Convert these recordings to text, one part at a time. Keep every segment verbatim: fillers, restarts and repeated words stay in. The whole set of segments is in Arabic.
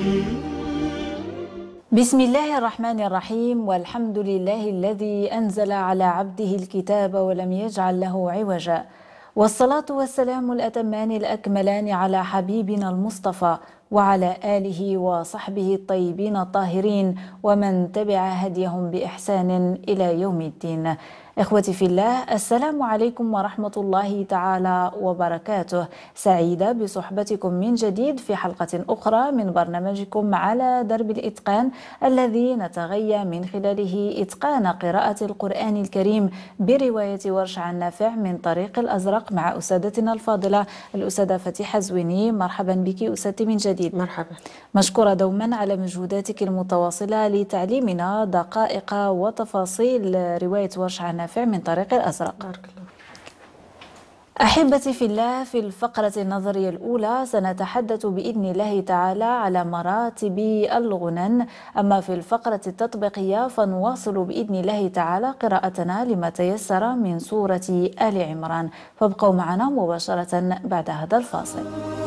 بسم الله الرحمن الرحيم، والحمد لله الذي أنزل على عبده الكتاب ولم يجعل له عوجا، والصلاة والسلام الأتمان الأكملان على حبيبنا المصطفى وعلى آله وصحبه الطيبين الطاهرين ومن تبع هديهم بإحسان إلى يوم الدين. إخوتي في الله، السلام عليكم ورحمة الله تعالى وبركاته. سعيدة بصحبتكم من جديد في حلقة أخرى من برنامجكم على درب الإتقان، الذي نتغيى من خلاله إتقان قراءة القرآن الكريم برواية ورش عن نافع من طريق الأزرق مع أستاذتنا الفاضلة الأستاذة فتيحة زويني. مرحبا بك أستاذتي من جديد. مرحبا. مشكورة دوما على مجهوداتك المتواصلة لتعليمنا دقائق وتفاصيل رواية ورش عن نافع من طريق الأزرق. بارك الله. أحبتي في الله، في الفقرة النظرية الأولى سنتحدث بإذن الله تعالى على مراتب الغنن، أما في الفقرة التطبيقية فنواصل بإذن الله تعالى قراءتنا لما تيسر من سورة آل عمران، فابقوا معنا مباشرة بعد هذا الفاصل.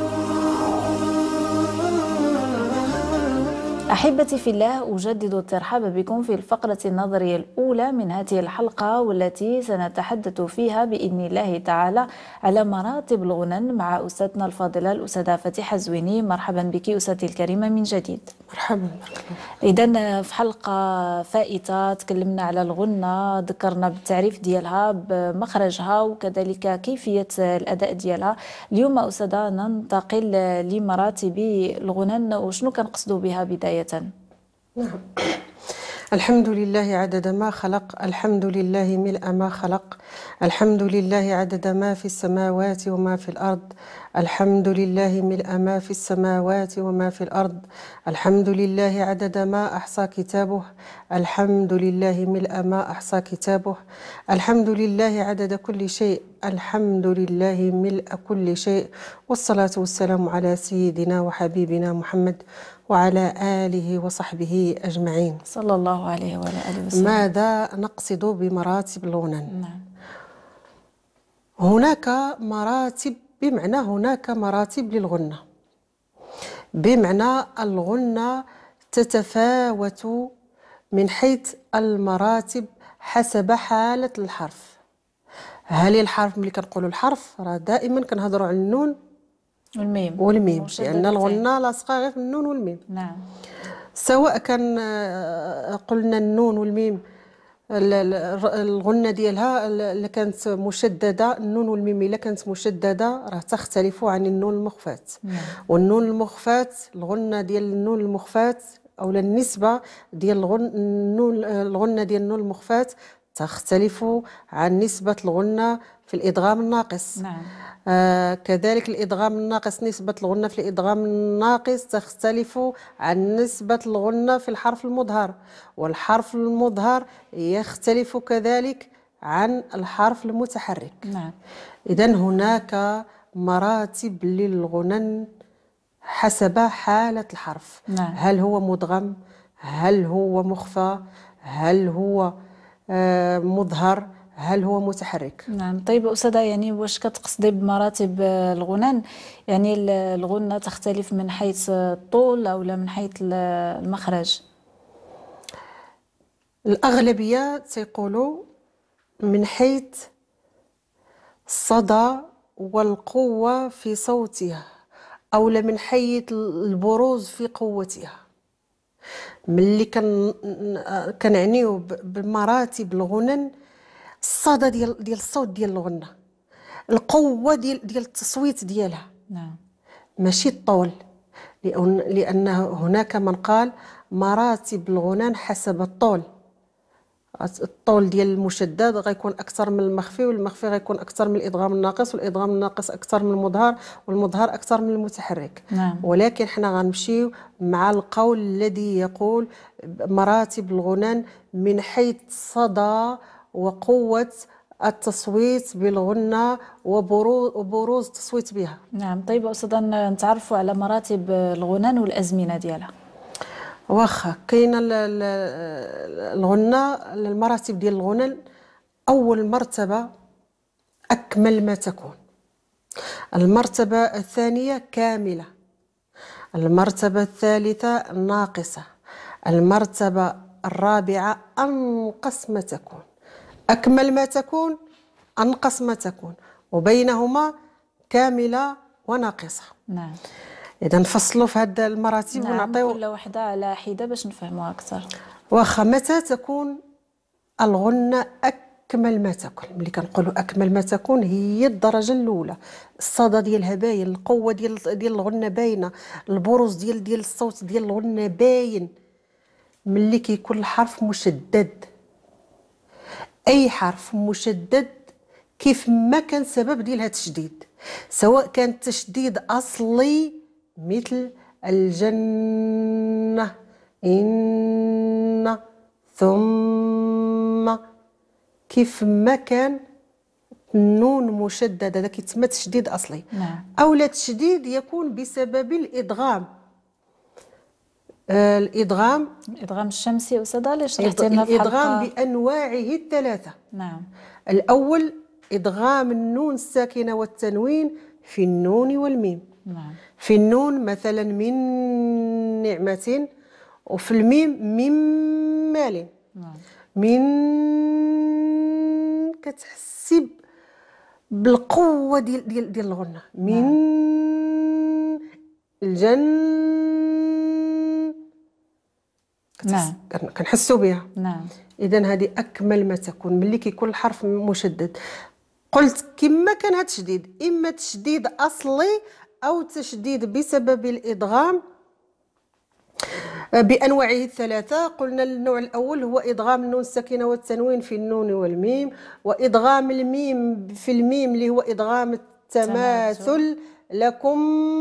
أحبتي في الله، أجدد الترحاب بكم في الفقرة النظرية الأولى من هذه الحلقة، والتي سنتحدث فيها بإذن الله تعالى على مراتب الغنن مع أستاذتنا الفاضلة الأستاذة فتيحة زويني. مرحبا بك أستاذتي الكريمة من جديد. مرحبا. إذن في حلقة فائتة تكلمنا على الغنة، ذكرنا بالتعريف ديالها بمخرجها وكذلك كيفية الأداء ديالها. اليوم أستاذة ننتقل لمراتب الغنن، وشنو كنقصدوا بها بداية؟ نعم. الحمد لله عدد ما خلق، الحمد لله ملء ما خلق، الحمد لله عدد ما في السماوات وما في الأرض، الحمد لله ملء ما في السماوات وما في الأرض، الحمد لله عدد ما أحصى كتابه، الحمد لله ملء ما أحصى كتابه، الحمد لله عدد كل شيء، الحمد لله ملء كل شيء، والصلاة والسلام على سيدنا وحبيبنا محمد وعلى آله وصحبه أجمعين صلى الله عليه وعلى آله وسلم. ماذا نقصد بمراتب الغنن؟ نعم. هناك مراتب، بمعنى هناك مراتب للغنة، بمعنى الغنة تتفاوت من حيث المراتب حسب حالة الحرف. هل الحرف، ملي كنقولوا الحرف راه دائما كنهضروا على النون والميم والميم، لأن الغنة لاصقة غير في النون والميم. نعم. سواء كان قلنا النون والميم الغنة ديالها اللي كانت مشددة، النون والميم إلا كانت مشددة راه تختلف عن النون المخفات. نعم. والنون المخفات، الغنة ديال النون المخفات أو النسبة ديال الغنة الغنة ديال النون المخفات تختلف عن نسبة الغنة في الإدغام الناقص. نعم. آه كذلك الإدغام الناقص، نسبة الغنة في الإدغام الناقص تختلف عن نسبة الغنة في الحرف المظهر، والحرف المظهر يختلف كذلك عن الحرف المتحرك. نعم. إذن هناك مراتب للغنن حسب حالة الحرف. نعم. هل هو مدغم؟ هل هو مخفى؟ هل هو آه مظهر؟ هل هو متحرك؟ نعم. طيب أستاذة، يعني واش كتقصدي بمراتب الغنن؟ يعني الغنة تختلف من حيث الطول أو لا من حيث المخرج؟ الأغلبية تيقولوا من حيث الصدى والقوة في صوتها، أو لا من حيث البروز في قوتها. ملي كنعنيو بمراتب الغنن، الصدى ديال ديال الصوت ديال الغنة، القوة ديال ديال التصويت ديالها. نعم. ماشي الطول، لأن هناك من قال مراتب الغنن حسب الطول. الطول ديال المشدد غيكون أكثر من المخفي، والمخفي غيكون أكثر من الإدغام الناقص، والإدغام الناقص أكثر من المظهر، والمظهر أكثر من المتحرك. نعم. ولكن حنا غنمشيو مع القول الذي يقول مراتب الغنن من حيث صدى وقوة التصويت بالغنة وبروز التصويت بها. نعم. طيب أستاذة، نتعرفوا على مراتب الغنن والأزمنة ديالها. واخا كاينه الغنة، المراتب ديال الغنن، أول مرتبة أكمل ما تكون، المرتبة الثانية كاملة، المرتبة الثالثة ناقصة. المرتبة الرابعة أنقص ما تكون. أكمل ما تكون، أنقص ما تكون، وبينهما كاملة وناقصة. نعم. إذا نفصلوا في هذه المراتب. نعم. ونعطيو كل وحدة على حدة باش نفهموها أكثر. واخا متى تكون الغنة أكمل ما تكون؟ ملي كنقولوا أكمل ما تكون هي الدرجة الأولى، الصدى ديالها باين، القوة ديال ديال الغنة باينة، البروز ديال ديال الصوت ديال الغنة باين. ملي كيكون الحرف مشدد، أي حرف مشدد كيف ما كان سبب ديال هذا التشديد، سواء كان تشديد أصلي مثل الجنة، إن، ثم، كيف ما كان النون مشدد هذا كيتسمى تشديد أصلي. نعم. أو لا تشديد يكون بسبب الإدغام. آه الإدغام الإدغام الشمسي أستاذة اللي شرحتي لنا في الإدغام حلقة. بأنواعه الثلاثة. نعم. الأول إدغام النون الساكنة والتنوين في النون والميم. نعم. في النون مثلا من نعمة، وفي الميم من مال. نعم. من كتحسي بالقوة ديال ديال ديال الغنة. من نعم. الجن نعم. كنحسوا بها. نعم. إذن هذه أكمل ما تكون ملي كيكون الحرف مشدد. قلت كما كان هذا التشديد إما تشديد أصلي أو تشديد بسبب الإدغام بأنواعه الثلاثة. قلنا النوع الأول هو إدغام النون الساكنة والتنوين في النون والميم، وإدغام الميم في الميم اللي هو إدغام التماثل لكم،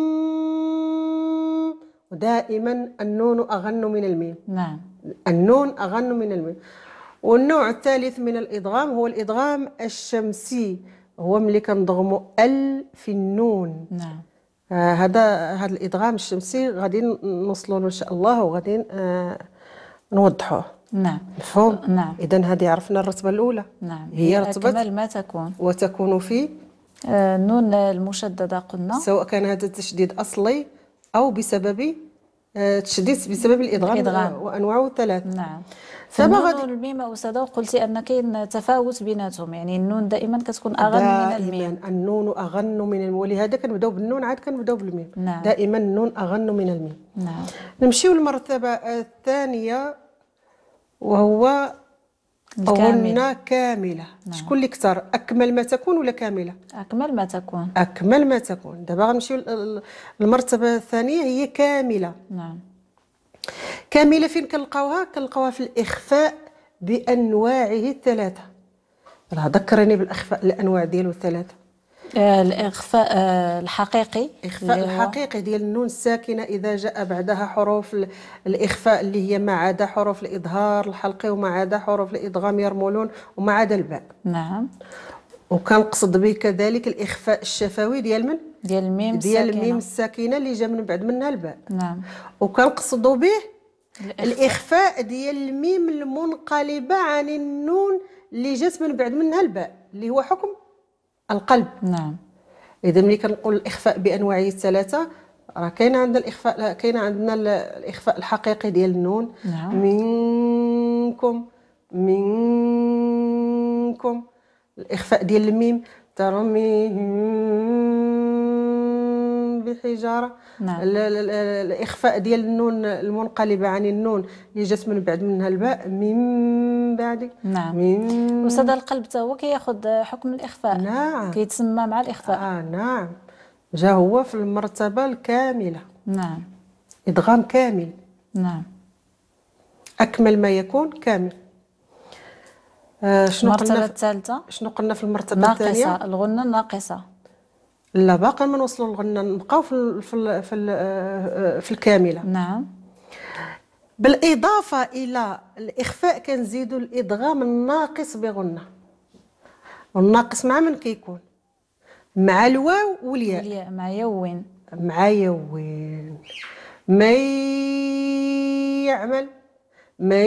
ودائما النون أغن من الميم. نعم. النون أغن من الميم. والنوع الثالث من الإدغام هو الإدغام الشمسي، هو ملي كنضغموا ال في النون. نعم. آه هذا هذا الإدغام الشمسي غادي نوصلوا له إن شاء الله، وغادي آه نوضحوه. نعم. مفهوم؟ نعم. إذن هذه عرفنا الرتبة الأولى. نعم. هي رتبة أكمل ما تكون. وتكون في آه النون المشددة قلنا، سواء كان هذا التشديد أصلي أو بسبب آه تشديد بسبب الإدغام, الإدغام. وأنواعه ثلاث. نعم. دابا النون غادي والميم أستاذة قلتي أن كاين تفاوت بيناتهم، يعني النون دائما كتكون أغن من الميم. دائما النون أغن من الميم، ولهذا كنبداو بالنون عاد كنبداو بالميم. نعم. دائما النون أغن من الميم. نعم. نمشيو للمرتبة الثانية وهو الكامل. غنة كاملة. نعم. شكون اللي كثر، أكمل ما تكون ولا كاملة؟ أكمل ما تكون. أكمل ما تكون. دابا غنمشيو للمرتبة الثانية هي كاملة. نعم. كاملة فين كنلقاوها؟ كنلقاوها في الإخفاء بأنواعه الثلاثة. راه ذكرني بالإخفاء الأنواع ديالو الثلاثة. آه الإخفاء آه الحقيقي. الإخفاء الحقيقي ديال النون الساكنة إذا جاء بعدها حروف الإخفاء اللي هي ما عدا حروف الإظهار الحلقي، وما عدا حروف الإدغام يرملون، وما عدا الباء. نعم. وكنقصد به كذلك الإخفاء الشفوي ديال من؟ ديال الميم ديال الساكنة. الميم الساكنة اللي جا من بعد منها الباء. نعم. وكنقصد به الإخفاء. الإخفاء ديال الميم المنقلبة عن النون اللي جات من بعد منها الباء، اللي هو حكم القلب. نعم. إذا ملي كنقول الإخفاء بأنواعه الثلاثة، راه كاين عندنا الإخفاء، كاين عندنا الإخفاء الحقيقي ديال النون. نعم. منكم، منكم. الإخفاء ديال الميم ترميهم بحجارة. نعم. الإخفاء ديال النون المنقلبة عن النون اللي جات من بعد منها الباء، من بعد. نعم. من وسد القلب حتى هو كياخذ حكم الإخفاء. نعم. كيتسمى مع الإخفاء. آه نعم. جا هو في المرتبة الكاملة. نعم. إدغام كامل. نعم. أكمل ما يكون كامل. آه شنو قلنا؟ المرتبة الثالثة شنو قلنا في المرتبة الثانية؟ ناقصة، الغنة الناقصة. لا باقي ما نوصلوا للغنة، نبقاو في في في, في الكاملة. نعم. بالإضافة إلى الإخفاء كنزيدوا الإدغام الناقص بغنة. والناقص مع من كيكون؟ مع الواو والياء. والياء مع يوين. مع يوين. ما يعمل، ما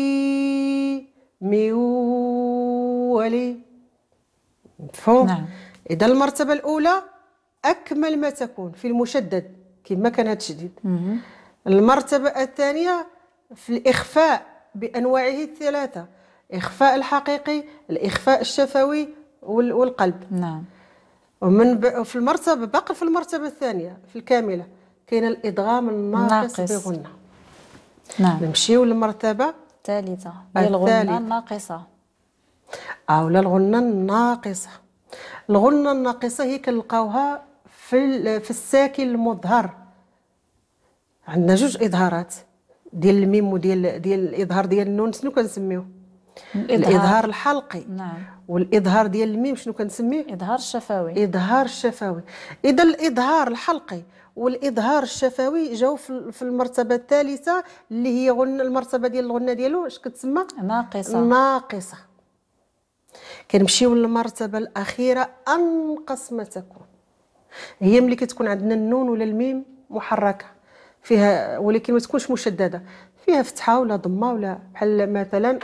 ميولي. مفهوم؟ نعم. إذا المرتبة الأولى أكمل ما تكون في المشدد كما كان هذا الشديد. مهم. المرتبة الثانية في الإخفاء بأنواعه الثلاثة، إخفاء الحقيقي، الإخفاء الشفوي وال- والقلب. نعم. ومن ب... في المرتبة باقي في المرتبة الثانية في الكاملة كاين الإدغام الناقص ناقص. بغنة. نعم. نمشيو للمرتبة الثالثة هي الغنة الثالثة. الناقصة. أو لا الغنة الناقصة. الغنة الناقصة هي كنلقاوها في ال... في الساكن المظهر. عندنا جوج إظهارات ديال الميم وديال ديال الإظهار ديال النون، شنو كنسميوه؟ الإظهار الحلقي. نعم. والإظهار ديال الميم شنو كنسميه؟ إظهار الشفوي. إظهار الشفوي. إذا الإظهار الحلقي والإظهار الشفوي جاو في في المرتبة الثالثة اللي هي غن المرتبة ديال الغنة ديالو اش كتسمى؟ ناقصة. ناقصة. كنمشيو للمرتبة الأخيرة أنقص ما تكون، هي ملي كتكون عندنا النون ولا الميم محركة فيها ولكن ما تكونش مشددة، فيها فتحة ولا ضمة ولا بحال مثلا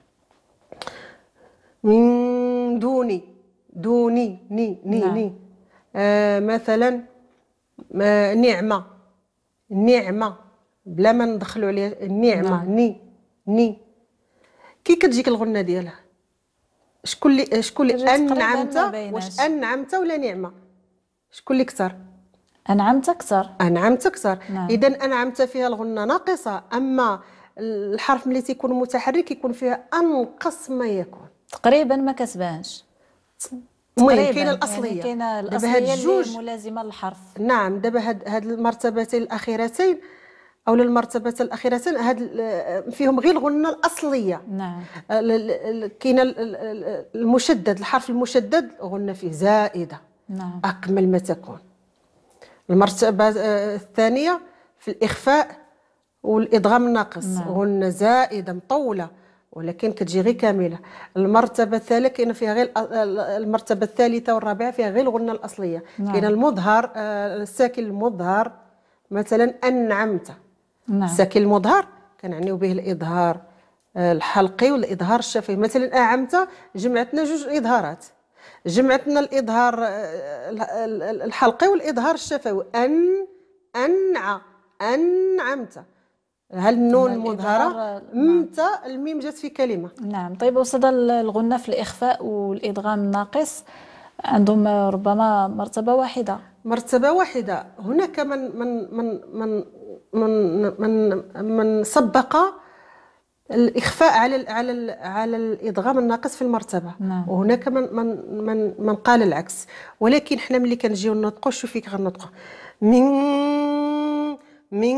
من دوني دوني ني ني نعم. ني آه مثلا آه نعمة نعمة بلا ما ندخلوا عليها النعمة. نعم. ني ني كي كتجيك الغنة ديالها شكون اللي شكون اللي كتجي تقريباً أنعمت؟ ما بيناش. واش أنعمت ولا نعمة؟ شكون اللي كثر؟ أنعمت أكثر. أنعمت أكثر. نعم. إذا أنعمت فيها الغنة ناقصة، أما الحرف ملي تيكون متحرك يكون فيها أنقص ما يكون. تقريبا ما كسبانش. المهم كاينه الاصليه. يعني كاينه دابا هاد الاصليه الجوج اللي ملازمه للحرف. نعم. دابا هاد هاد المرتبتين الاخيرتين او المرتبه الاخيرتين هاد ال- فيهم غير الغنه الاصليه. نعم. ال- ال- ال- كاين ال- ال- المشدد، الحرف المشدد غنه فيه زائده نعم. اكمل ما تكون. المرتبه آه، الثانيه في الاخفاء والادغام الناقص نعم. غنه زائده مطوله ولكن كتجي غير كامله. المرتبه الثالثه كاين فيها غير المرتبه الثالثه والرابعه فيها غير الغنه الاصليه. نعم. كاين المظهر آه، الساكن المظهر مثلا انعمت. نعم. الساكن المظهر كنعنيو به الاظهار آه، الحلقي والاظهار الشفوي. مثلا اعمت جمعتنا جوج اظهارات، جمعتنا الاظهار آه، ال- ال- الحلقي والاظهار الشفوي. ان انع انعمت هل النون هنا مظهره الإظهار- متى الميم جات في كلمه. نعم. طيب أستاذة، الغنة في الإخفاء والإدغام الناقص عندهم ربما مرتبة واحدة. مرتبه واحده. هناك من من من من من من, من سبق الاخفاء على ال على ال على الادغام الناقص في المرتبه. نعم. وهناك من من من من قال العكس. ولكن حنا ملي كنجيو نطقوا شوفي كي غنطقوا من من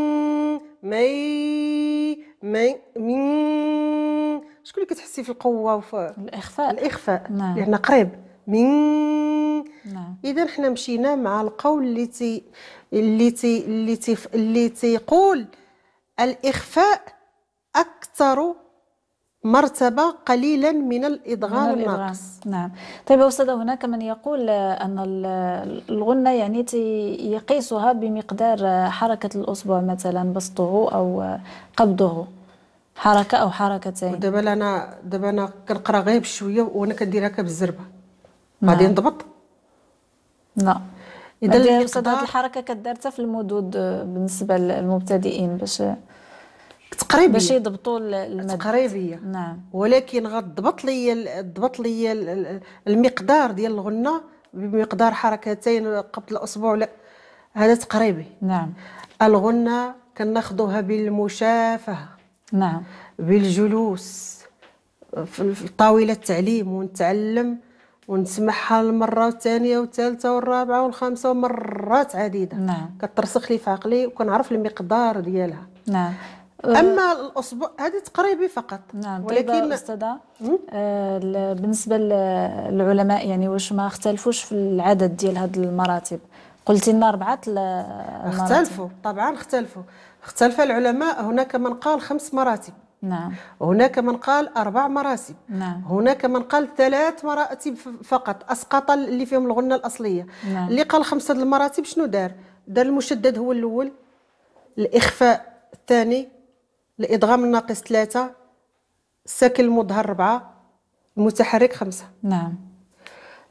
مي مي من شكون اللي كتحسي في القوه وفي الإخفاء. الاخفاء؟ نعم. لان قريب من. نعم. اذا حنا مشينا مع القول اللي تي اللي تي اللي تي اللي تيقول الاخفاء اكثر مرتبه قليلا من الادغام من الإدغام. الناقص. نعم. طيب يا أستاذة، هناك من يقول أن ال- الغنة يعني تي- يقيسها بمقدار حركة الأصبع، مثلا بسطه أو قبضه، حركة أو حركتين. ودابا انا دابا انا كنقرا غير بشويه وانا كندير هكا بالزربه نعم. غادي نضبط. لا. اذا إذا يا أستاذة، هذه المقدار الحركة كدارتها في المدود بالنسبة للمبتدئين باش تقريبيه باش يضبطوا ال- المد. تقريبيه نعم. ولكن غتضبط لي ضبط لي ال- ال- المقدار ديال الغنه بمقدار حركتين قبل الاصبع ولا هذا تقريبي. نعم. الغنه كناخذوها بالمشافهه، نعم. بالجلوس في في طاوله التعليم ونتعلم ونسمعها المره الثانيه والثالثه والرابعه والخامسه ومرات عديده. نعم. كترسخ لي في عقلي وكنعرف المقدار ديالها. نعم. اما الاصبع هذه تقريبي فقط. نعم. طيب ولكن أستاذة، آه ل- بالنسبة للعلماء يعني واش ما اختلفوش في العدد ديال هاد المراتب؟ قلتي لنا أربعة ال- المراتب. اختلفوا طبعا اختلفوا اختلف العلماء. هناك من قال خمس مراتب، نعم. وهناك من قال أربع مراتب، نعم. هناك من قال ثلاث مراتب فقط أسقط اللي فيهم الغنة الأصلية. نعم. اللي قال خمسة المراتب شنو دار؟ دار المشدد هو الأول، الإخفاء الثاني، الإدغام الناقص ثلاثة، الساكن المظهر أربعة، المتحرك خمسة. نعم.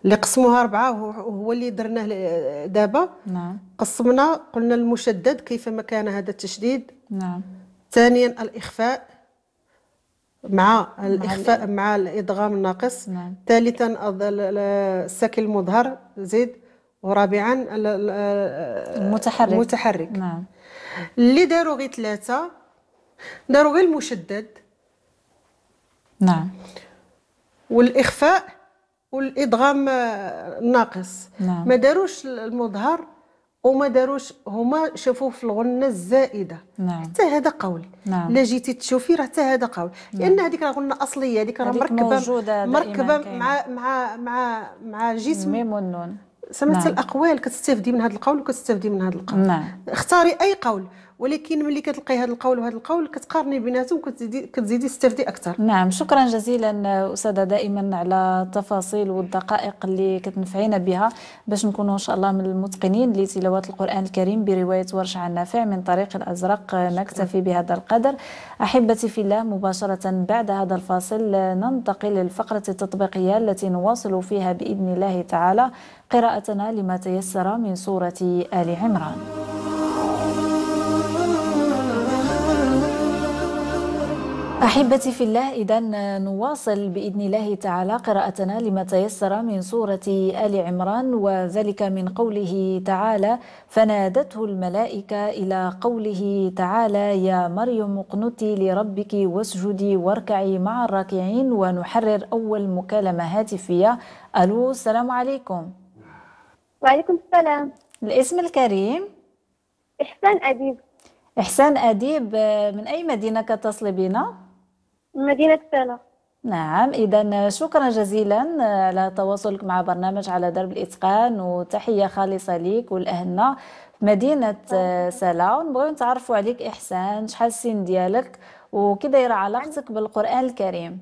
اللي قسموها أربعة وهو اللي درناه دابا. نعم. قسمنا قلنا المشدد كيفما كان هذا التشديد. نعم. ثانيا الإخفاء مع مع الإخفاء ال- مع الإدغام الناقص. نعم. ثالثا الض- ال- الساكن المظهر زيد. ورابعا ال- ال- المتحرك. المتحرك. نعم. اللي داروا غير ثلاثة داروا غير المشدد نعم. والإخفاء والإدغام الناقص. نعم. ما داروش المظهر وما داروش، هما شافوه في الغنة الزائدة. نعم. حتى هذا قول. نعم. لا جيتي تشوفي راه حتى هذا قول، لأن هذيك راه غنة أصلية، هذيك راه هذيك مركبة موجودة دائماً مركبة كاينة. مع مع مع مع جسم الميم والنون. سمعت نعم. الأقوال كتستافدي من هذا القول وكتستافدي من هذا القول. نعم. اختاري أي قول، ولكن ملي كتلقاي هذا القول وهذا القول كتقارني بيناتهم وكتزيدي كتزيدي تستافدي أكثر. نعم. شكرا جزيلا أستاذة دائما على التفاصيل والدقائق اللي كتنفعينا بها باش نكونوا إن شاء الله من المتقنين لتلاوة القرآن الكريم برواية ورش عن نافع من طريق الأزرق. نكتفي بهذا القدر. أحبتي في الله، مباشرة بعد هذا الفاصل ننتقل للفقرة التطبيقية التي نواصل فيها بإذن الله تعالى قراءتنا لما تيسر من سورة آل عمران. أحبتي في الله، إذن نواصل بإذن الله تعالى قراءتنا لما تيسر من سورة آل عمران، وذلك من قوله تعالى: فنادته الملائكة، إلى قوله تعالى: يا مريم اقنتي لربك واسجدي واركعي مع الراكعين. ونحرر أول مكالمة هاتفية. ألو، السلام عليكم. وعليكم السلام. الاسم الكريم؟ إحسان أديب. إحسان أديب، من أي مدينة كتصلي بنا؟ من مدينة فانا. نعم. إذا شكرا جزيلا على تواصلك مع برنامج على درب الإتقان، وتحية خالصة ليك والأهلنا في مدينة سلا. ونبغيو نتعرفوا عليك إحسان، شحال السن ديالك وكي دايرة علاقتك بالقرآن الكريم؟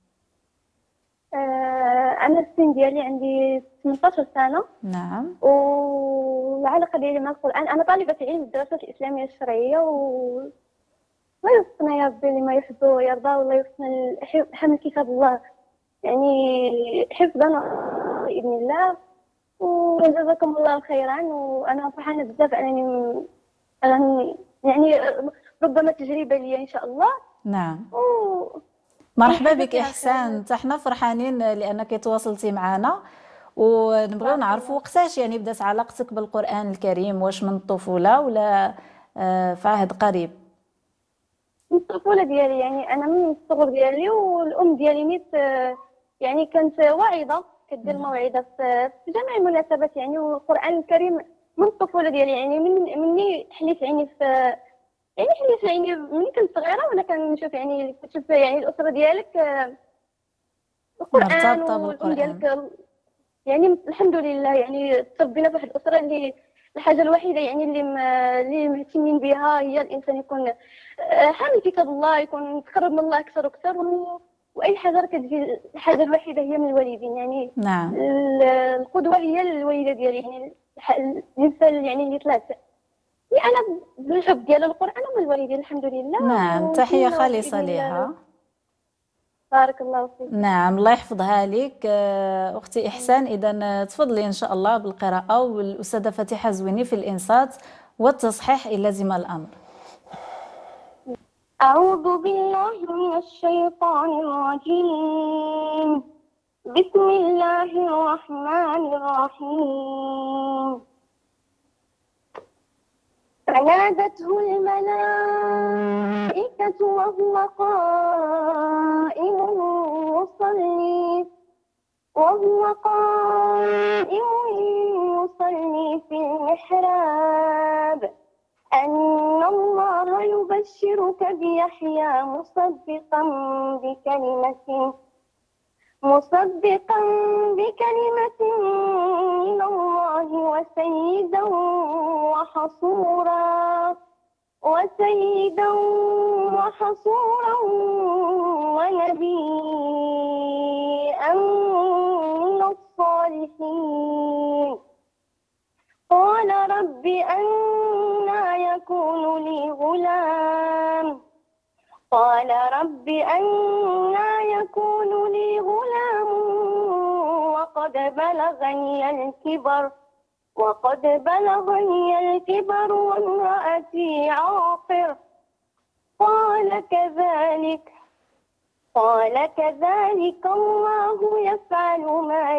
آه أنا السن ديالي عندي ثمنطاش سنة. نعم. والعلاقة ديالي مع القرآن، أنا طالبة علم الدراسات الإسلامية الشرعية، و الله يوفقنا يا ربي لما يحب ويرضى، والله يوفقنا حمل كتاب الله يعني حفظا بإذن الله. وجزاكم الله خيرا. وأنا فرحانة بزاف أنني أنا يعني ربما تجربة لي إن شاء الله. نعم. و... مرحبا بك إحسان، حنا فرحانين لأنك تواصلتي معنا، ونبغيو نعرفوا وقتاش يعني بدات علاقتك بالقرآن الكريم، واش من الطفولة ولا في عهد قريب؟ من الطفولة ديالي، يعني أنا من الصغر ديالي، والأم ديالي نيت يعني كانت واعظة كدير موعظة في جميع المناسبات يعني. والقرآن الكريم من الطفولة ديالي، يعني من مني حليت عيني في يعني حليت عيني مني كنت صغيرة، وأنا كنشوف يعني كتشوف يعني الأسرة ديالك القرآن والأم ديالك يعني الحمد لله يعني تربينا في واحد الأسرة اللي الحاجة الوحيدة يعني اللي اللي مهتمين بها هي الإنسان يكون حامل كتاب الله، يكون تقرب من الله أكثر وأكثر، وأي حاجة كتجي الحاجة الوحيدة هي من الوالدين يعني. نعم. القدوة هي الوالدة ديالي، يعني الإنسان يعني اللي طلعت يعني أنا بالحب ديال القرآن ومن الوالدين الحمد لله. نعم، تحية خالصة لها. بارك الله فيك. نعم، الله يحفظها لك أختي إحسان. إذا تفضلي إن شاء الله بالقراءة، والأستاذة فاتحة زويني في الإنصات والتصحيح إن لزم الأمر. أعوذ بالله من الشيطان الرجيم. بسم الله الرحمن الرحيم. فنادته الملائكة وهو قائم يصلي وهو قائم يصلي في المحراب أن الله يبشرك بيحيى مصدقا بكلمة مصدقا بكلمة من الله وسيدا وحصورا وسيدا وحصورا ونبيا من الصالحين. قال رب أنى يكون لي غلام قال رب أنى يكون لي غلام وقد بلغني الكبر وقد بلغني الكبر وامرأتي عاقر. قال كذلك قال كذلك الله يفعل ما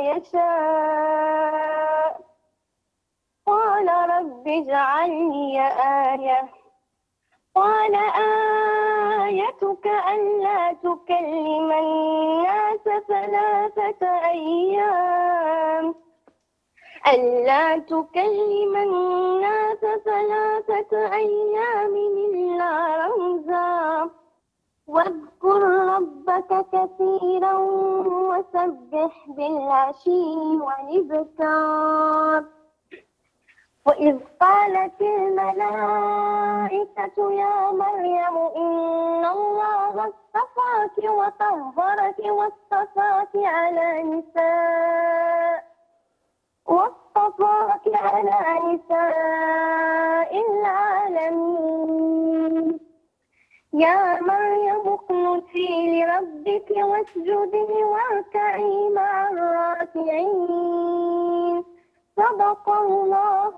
يشاء. قال رب اجعل لي آية. قال آيتك ألا تكلم الناس ثلاثة أيام ألا تكلم الناس ثلاثة أيام إلا رمزا واذكر ربك كثيرا وسبح بالعشي والإبكار. وإذ قالت الملائكة يا مريم إن الله اصطفاك وطهرك واصطفاك على نساء واصطفاك على نساء العالمين. يا مريم اقنتي لربك واسجدي واركعي مع الراكعين. صدق الله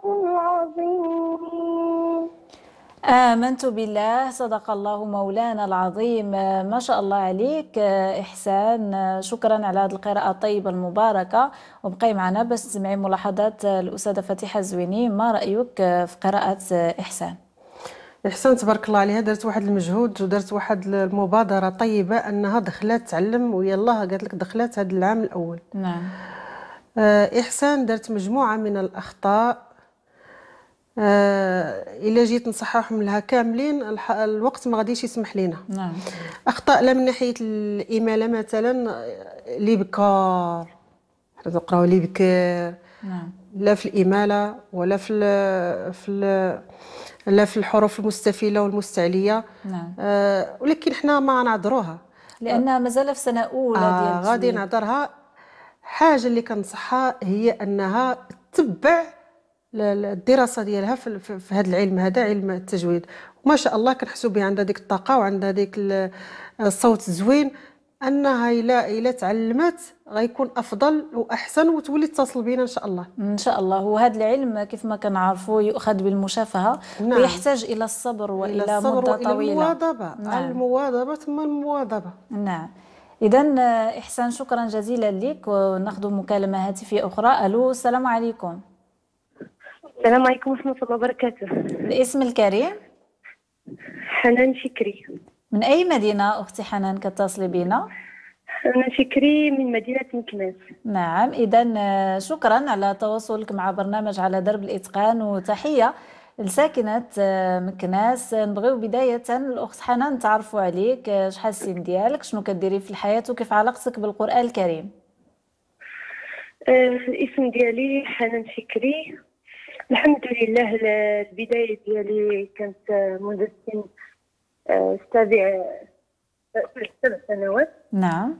العظيم. آمنت بالله. صدق الله مولانا العظيم. ما شاء الله عليك إحسان، شكرا على هذه القراءة الطيبة المباركة. وبقي معنا باش تسمعي ملاحظات الأستاذة فاتحة الزويني. ما رأيك في قراءة إحسان؟ إحسان تبارك الله عليها، دارت واحد المجهود ودارت واحد المبادرة طيبة أنها دخلات تعلم ويلاه قالت لك دخلات هذا العام الأول. نعم. إحسان دارت مجموعة من الأخطاء، إلا جيت نصححهم لها كاملين الوقت ما غاديش يسمح لنا. نعم. أخطاء لا من ناحية الإمالة مثلا لي بكار، حنا نقراو لي بكار. نعم. لا في الإمالة ولا في ال في ال لا في الحروف المستفيلة والمستعلية. نعم. آه ولكن حنا ما نعذروها لأنها مازال في سنة أولى آه ديال التجويد. غادي نعذرها. حاجة اللي كنصحها هي أنها تتبع الدراسة ديالها في, في, في هذا العلم، هذا علم التجويد. وما شاء الله كنحسوا بها عندها ديك الطاقة وعندها ديك الصوت الزوين، انها الا الا تعلمت غيكون افضل واحسن وتولي تتصل بينا ان شاء الله. ان شاء الله. وهذا العلم كيف ما كنعرفوا يؤخذ بالمشافهه. نعم. ويحتاج الى الصبر والى إلى الصبر مده وإلى طويله. المواظبه. نعم. المواظبه ثم المواظبه. نعم. اذا احسان شكرا جزيلا لك. وناخذ مكالمه هاتفيه اخرى. الو السلام عليكم. السلام عليكم ورحمه الله وبركاته. الاسم الكريم؟ حنان فكري. من أي مدينة أختي حنان كتصلي بنا؟ أنا فكري من مدينة مكناس. نعم. إذا شكرا على تواصلك مع برنامج على درب الإتقان، وتحية لساكنة مكناس. نبغيو بداية الأخت حنان تعرفوا عليك، شحال السن ديالك، شنو كديري في الحياة، وكيف علاقتك بالقرآن الكريم؟ أه الاسم ديالي حنان فكري. الحمد لله البداية ديالي كانت منذ السن سبع سبع سنوات. نعم.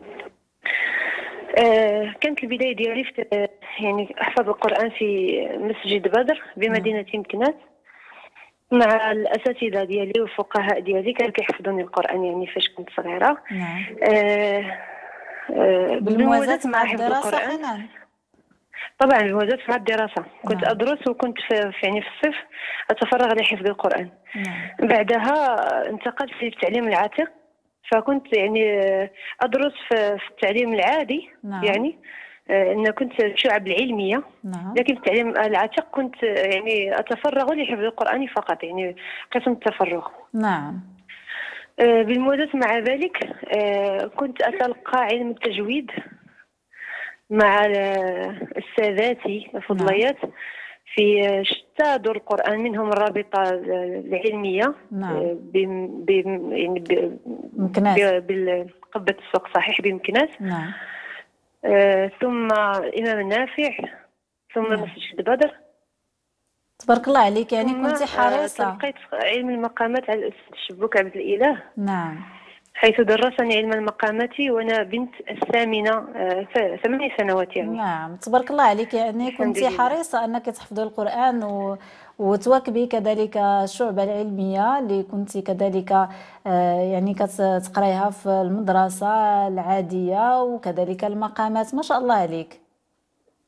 آه كانت البداية ديالي في يعني أحفظ القرآن في مسجد بدر بمدينة مكناس مع الأساتذة ديالي والفقهاء ديالي، كانوا كيحفظوني القرآن يعني فاش كنت صغيرة. نعم. آه آه بالموازاة مع الدراسة حنان؟ طبعا بالموازاة مع الدراسة. كنت نعم. أدرس وكنت في يعني في الصيف أتفرغ لحفظ القرآن. نعم. بعدها انتقلت في التعليم العاتق، فكنت يعني أدرس في التعليم العادي. نعم. يعني أنا كنت في الشعب العلمية. نعم. لكن في التعليم العاتق كنت يعني أتفرغ لحفظ القرآن فقط، يعني قسم التفرغ. نعم. بالموازاة مع ذلك كنت أتلقى علم التجويد مع الساداتي الفضليات. نعم. في شتى دور القرآن، منهم الرابطة العلمية. نعم. ب يعني بمكناس، بالقبة السوق صحيح بمكناس. نعم. آه ثم الإمام النافع، ثم نعم. مسجد بدر. تبارك الله عليك، يعني كنت حريصة. آه تلقيت علم المقامات على الأستاذ الشبوك عبد الإله. نعم. حيث درسني علم المقامات وأنا بنت الثامنة، آه ثمانية سنوات يعني. نعم. تبارك الله عليك، يعني كنت حريصة أنك تحفظي القرآن و... وتواكبي كذلك الشعبة العلمية اللي كنت كذلك آه يعني كتقرايها في المدرسة العادية، وكذلك المقامات. ما شاء الله عليك.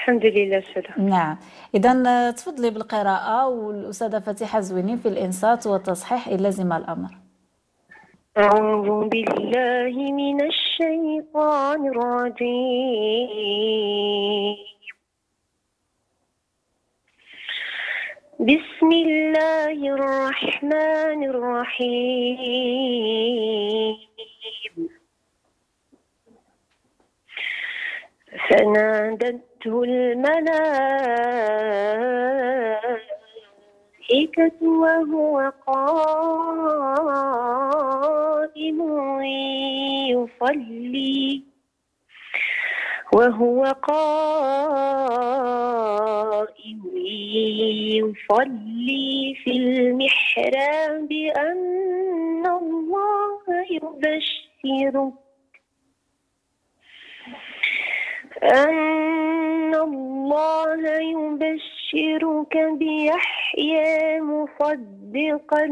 الحمد لله أستاذة. نعم، إذا تفضلي بالقراءة، والأستاذة فاتحة زوينين في الإنصات والتصحيح إن لزم الأمر. أعوذ بالله من الشيطان الرجيم. بسم الله الرحمن الرحيم. فنادته الملائكة وهو قائم يصلي وهو قائم يصلي في المحراب أن الله يبشرك أن الله يبشرك بيحيى مصدقا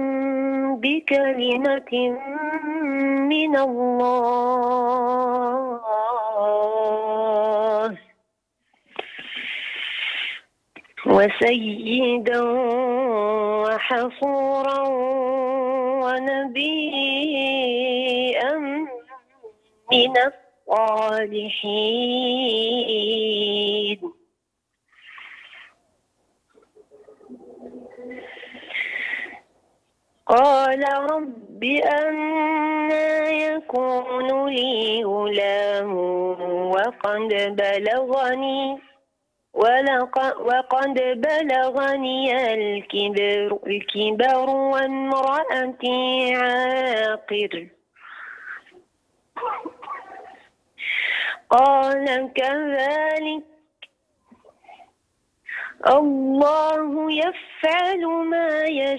بكلمة من الله وسيدا وحصورا ونبيا من الصالحين. قال رب أنى يكون لي غلام وقد بلغني وقد بلغني الكبر, الكبر وامرأتي عاقر. قال كذلك الله يفعل ما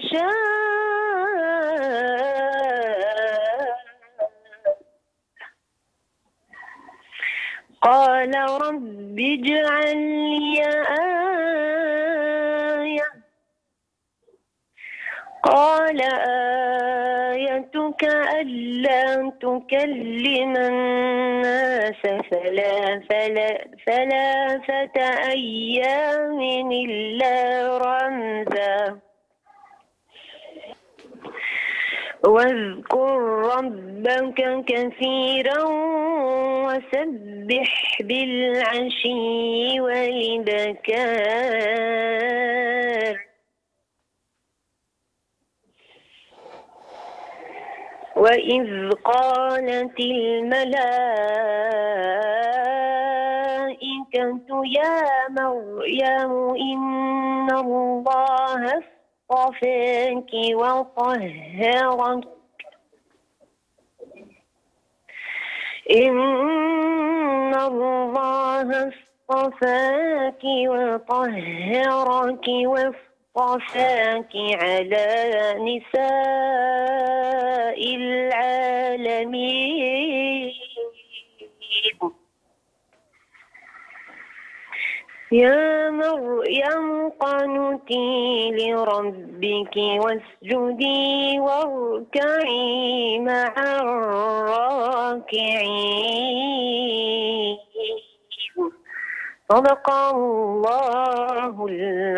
يشاء. قال رب اجعل لي آية. قال آيتك ألا تكلم الناس ثلاثة أيام إلا رمزا واذكر ربك كثيرا وسبح بالعشي والإبكار. وإذ قالت الملائكة يا مريم إن الله اصطفاك وطهرك إن الله اصطفاك وطهرك واصطفاك على نساء العالمين. يا مريم قنتي لربك واسجدي واركعي مع الراكعين. صدق الله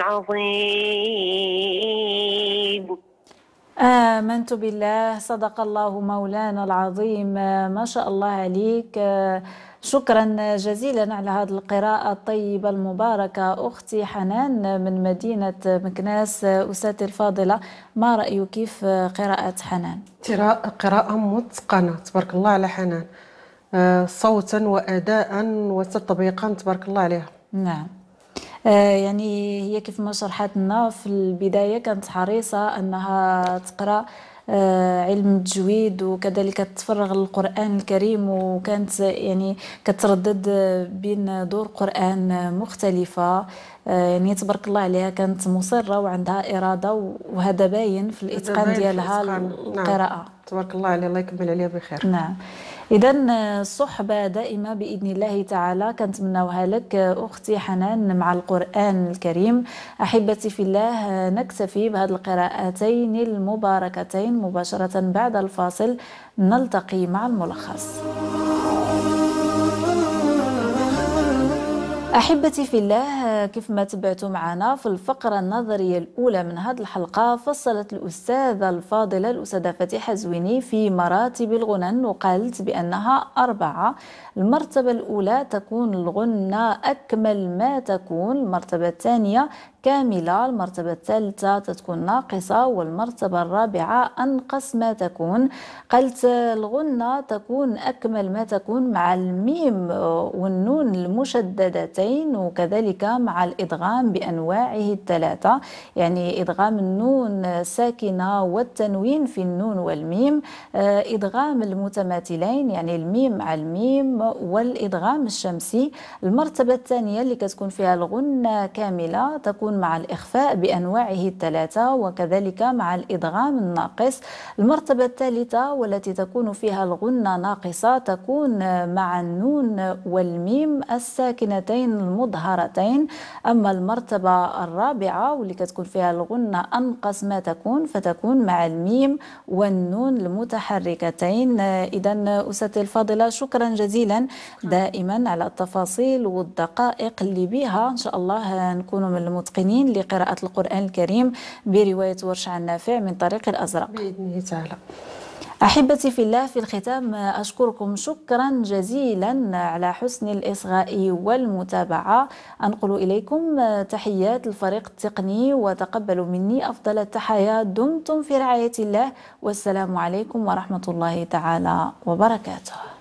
العظيم. آمنت بالله. صدق الله مولانا العظيم. ما شاء الله عليك. شكرا جزيلا على هذه القراءة الطيبة المباركة أختي حنان من مدينة مكناس. أستاذتي الفاضلة، ما رأيك كيف قراءة حنان؟ قراءة متقنة تبارك الله على حنان، صوتا وأداء وتطبيقا تبارك الله عليها. نعم، آه يعني هي كيف ما شرحت لنا في البداية كانت حريصة أنها تقرأ آه علم التجويد وكذلك تفرغ للقرآن الكريم، وكانت يعني كتردد بين دور قرآن مختلفة. آه يعني تبارك الله عليها كانت مصرة وعندها إرادة، وهذا باين في الإتقان ديالها القراءة. نعم. تبارك الله عليها، الله يكمل عليها بخير. نعم، إذا الصحبة دائمة بإذن الله تعالى كنتمناوها لك أختي حنان مع القرآن الكريم. أحبتي في الله، نكتفي بهذه القراءتين المباركتين. مباشرة بعد الفاصل نلتقي مع الملخص. أحبتي في الله، كيف ما تبعتوا معنا في الفقرة النظرية الأولى من هذه الحلقة، فصلت الأستاذة الفاضلة الأستاذة فاتحة زويني في مراتب الغنن وقالت بأنها أربعة. المرتبة الأولى تكون الغنة أكمل ما تكون، المرتبة الثانية كاملة، المرتبة الثالثة تكون ناقصة، والمرتبة الرابعة أنقص ما تكون. قالت الغنة تكون أكمل ما تكون مع الميم والنون المشددتين، وكذلك مع الإدغام بأنواعه الثلاثة، يعني إدغام النون الساكنة والتنوين في النون والميم، إدغام المتماثلين يعني الميم مع الميم، والإدغام الشمسي. المرتبة الثانية اللي كتكون فيها الغنة كاملة تكون مع الإخفاء بأنواعه الثلاثة، وكذلك مع الإدغام الناقص. المرتبة الثالثة والتي تكون فيها الغنة ناقصة تكون مع النون والميم الساكنتين المظهرتين. أما المرتبة الرابعة واللي كتكون فيها الغنة أنقص ما تكون فتكون مع الميم والنون المتحركتين. إذا أستاذتي الفاضلة، شكرا جزيلا دائما على التفاصيل والدقائق اللي بها إن شاء الله نكون من المتقنين لقراءة القرآن الكريم برواية ورش عن نافع من طريق الأزرق بإذنه تعالى. أحبتي في الله، في الختام أشكركم شكرا جزيلا على حسن الإصغاء والمتابعة. أنقل إليكم تحيات الفريق التقني وتقبلوا مني أفضل التحايا. دمتم في رعاية الله، والسلام عليكم ورحمة الله تعالى وبركاته.